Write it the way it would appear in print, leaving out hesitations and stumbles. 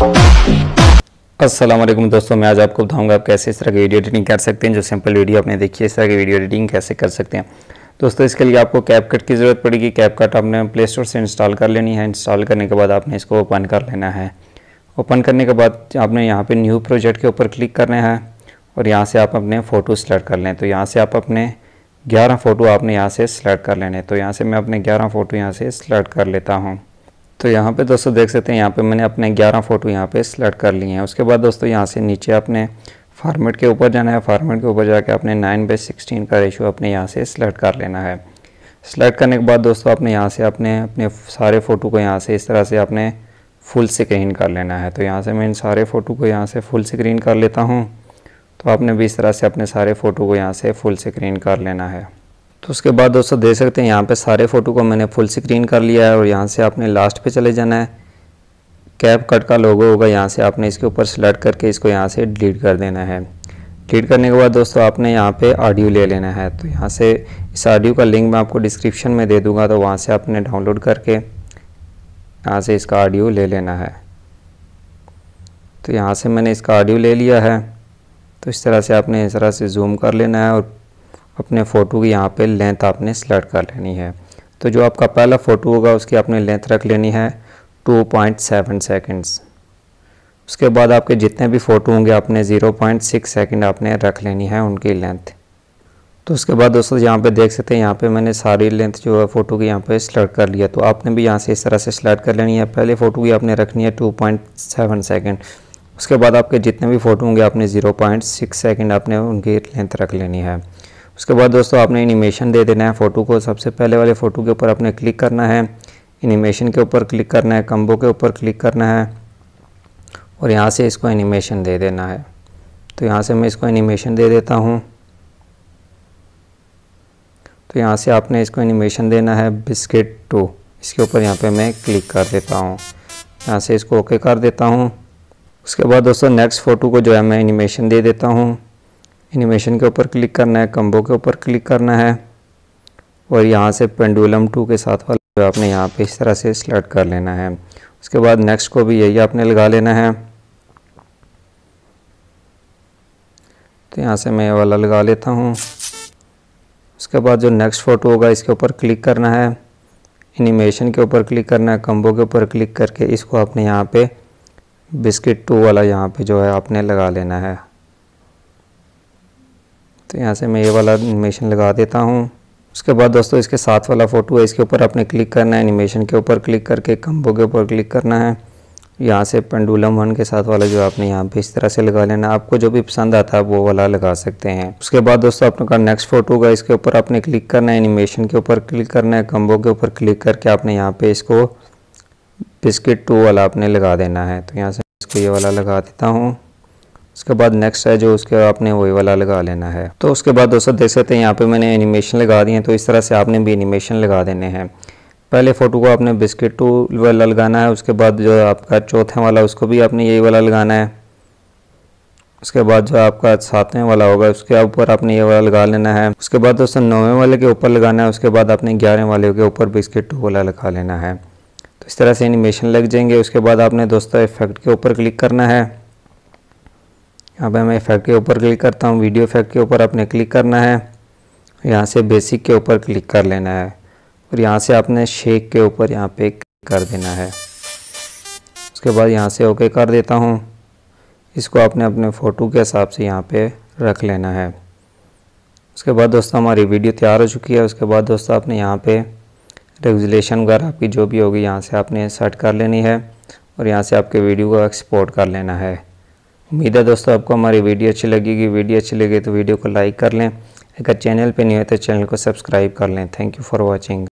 अस्सलाम वालेकुम दोस्तों, मैं आज आपको बताऊंगा आप कैसे इस तरह की वीडियो एडिटिंग कर सकते हैं। जो सिंपल वीडियो आपने देखी है, इस तरह की वीडियो एडिटिंग कैसे कर सकते हैं दोस्तों। इसके लिए आपको कैपकट की ज़रूरत पड़ेगी। कैपकट आपने प्ले स्टोर से इंस्टॉल कर लेनी है। इंस्टॉल करने के बाद आपने इसको ओपन कर लेना है। ओपन करने के बाद आपने यहाँ पे न्यू प्रोजेक्ट के ऊपर क्लिक करना है और यहाँ से आप अपने फ़ोटो सेलेक्ट कर लें। तो यहाँ से आप अपने 11 फ़ोटो आपने यहाँ से सेलेक्ट कर लेने। तो यहाँ से मैं अपने 11 फ़ोटो यहाँ से सेलेक्ट कर लेता हूँ। तो यहाँ पे दोस्तों देख सकते हैं, यहाँ पे मैंने अपने 11 फ़ोटो यहाँ पे सेलेक्ट कर लिए हैं। उसके बाद दोस्तों यहाँ से नीचे अपने फॉर्मेट के ऊपर जाना है। फॉर्मेट के ऊपर जाके अपने 9:16 का रेशो अपने यहाँ से सेलेक्ट कर लेना है। सेलेक्ट करने के बाद दोस्तों आपने यहाँ से अपने सारे फ़ोटो को यहाँ से इस तरह से अपने फुल स्क्रीन कर लेना है। तो यहाँ से मैं इन सारे फ़ोटो को यहाँ से फुल स्क्रीन कर लेता हूँ। तो आपने भी इस तरह से अपने सारे फ़ोटो को यहाँ से फुल स्क्रीन कर लेना है। तो उसके बाद दोस्तों देख सकते हैं यहाँ पे सारे फ़ोटो को मैंने फुल स्क्रीन कर लिया है और यहाँ से आपने लास्ट पे चले जाना है। कैपकट का लोगो होगा, यहाँ से आपने इसके ऊपर सेलेक्ट करके इसको यहाँ से डिलीट कर देना है। डिलीट करने के बाद दोस्तों आपने यहाँ पे ऑडियो ले लेना है। तो यहाँ से इस ऑडियो का लिंक मैं आपको डिस्क्रिप्शन में दे दूँगा, तो वहाँ से आपने डाउनलोड करके यहाँ से इसका ऑडियो ले लेना है। तो यहाँ से मैंने इसका ऑडियो ले लिया है। तो इस तरह से आपने इस तरह से जूम कर लेना है और अपने फ़ोटो की यहाँ पे लेंथ आपने सेलेक्ट कर लेनी है। तो जो आपका पहला फ़ोटो होगा उसकी आपने लेंथ रख लेनी है 2.7 सेकंड्स। उसके बाद आपके जितने भी फ़ोटो होंगे आपने 0.6 सेकंड आपने रख लेनी है उनकी लेंथ। तो उसके बाद दोस्तों यहाँ पे देख सकते हैं, यहाँ पे मैंने सारी लेंथ जो है फ़ोटो की यहाँ पे सेलेक्ट कर लिया। तो आपने भी यहाँ से इस तरह से सेलेक्ट कर लेनी है। पहले फ़ोटो की आपने रखनी है 2.7 सेकंड। उसके बाद आपके जितने भी फ़ोटो होंगे आपने 0.6 सेकंड आपने उनकी लेंथ रख लेनी है। उसके बाद दोस्तों आपने एनिमेशन दे देना है फ़ोटो को। सबसे पहले वाले फ़ोटो के ऊपर आपने क्लिक करना है, एनिमेशन के ऊपर क्लिक करना है, कम्बो के ऊपर क्लिक करना है और यहाँ से इसको एनिमेशन दे देना है। तो यहाँ से मैं इसको एनिमेशन दे देता हूँ। तो यहाँ से आपने इसको एनिमेशन देना है बिस्किट 2। इसके ऊपर यहाँ पे मैं क्लिक कर देता हूँ। यहाँ से इसको ओके कर देता हूँ। उसके बाद दोस्तों नेक्स्ट फ़ोटो को जो है मैं एनिमेशन दे देता हूँ। एनिमेशन के ऊपर क्लिक करना है, कम्बो के ऊपर क्लिक करना है और यहाँ से पेंडुलम 2 के साथ वाला जो आपने यहाँ पे इस तरह से सेलेक्ट कर लेना है। उसके बाद नेक्स्ट को भी यही आपने लगा लेना है। तो यहाँ से मैं ये वाला लगा लेता हूँ। उसके बाद जो नेक्स्ट फ़ोटो होगा इसके ऊपर क्लिक करना है, एनिमेशन के ऊपर क्लिक करना है, कम्बो के ऊपर क्लिक करके इसको आपने यहाँ पे बिस्किट 2 वाला यहाँ पे जो है आपने लगा लेना है। तो यहाँ से मैं ये वाला एनिमेशन लगा देता हूँ। उसके बाद दोस्तों इसके साथ वाला फ़ोटो है, इसके ऊपर आपने क्लिक करना है, एनिमेशन के ऊपर क्लिक करके कम्बो के ऊपर क्लिक करना है। यहाँ से पेंडुलम 1 के साथ वाला जो आपने यहाँ पे इस तरह से लगा लेना। आपको जो भी पसंद आता है वो वाला लगा सकते हैं। उसके बाद दोस्तों आपका नेक्स्ट फ़ोटो होगा, इसके ऊपर आपने क्लिक करना है, एनिमेशन के ऊपर क्लिक करना है, कम्बो के ऊपर क्लिक करके आपने यहाँ पे इसको बिस्किट 2 वाला आपने लगा देना है। तो यहाँ से इसको ये वाला लगा देता हूँ। उसके बाद नेक्स्ट है जो उसके आपने वही वाला लगा लेना है। तो उसके बाद दोस्तों देख सकते हैं यहाँ पे मैंने एनिमेशन लगा दिए हैं। तो इस तरह से आपने भी एनिमेशन लगा देने हैं। पहले फ़ोटो को आपने बिस्किट 2 वाला लगाना है। उसके बाद जो आपका चौथे वाला उसको भी आपने यही वाला लगाना है। उसके बाद जो आपका 7वें वाला होगा उसके ऊपर आपने ये वाला लगा लेना है। उसके बाद दोस्तों 9वें वाले के ऊपर लगाना है। उसके बाद आपने 11वें वाले के ऊपर बिस्किट 2 वाला लगा लेना है। तो इस तरह से एनिमेशन लग जाएंगे। उसके बाद आपने दोस्तों इफेक्ट के ऊपर क्लिक करना है। यहाँ पे मैं इफेक्ट के ऊपर क्लिक करता हूँ। वीडियो इफेक्ट के ऊपर आपने क्लिक करना है। यहाँ से बेसिक के ऊपर क्लिक कर लेना है और यहाँ से आपने शेक के ऊपर यहाँ पे क्लिक कर देना है। उसके बाद यहाँ से ओके कर देता हूँ। इसको आपने अपने फ़ोटो के हिसाब से यहाँ पे रख लेना है। उसके बाद दोस्तों हमारी वीडियो तैयार हो चुकी है। उसके बाद दोस्तों आपने यहाँ पे रेजुलेशन वगैरह आपकी जो भी होगी यहाँ से आपने सेट कर लेनी है और यहाँ से आपके वीडियो को एक्सपोर्ट कर लेना है। उम्मीद है दोस्तों आपको हमारी वीडियो अच्छी लगेगी। वीडियो अच्छी लगे तो वीडियो को लाइक कर लें। अगर चैनल पे नहीं है तो चैनल को सब्सक्राइब कर लें। Thank you for watching.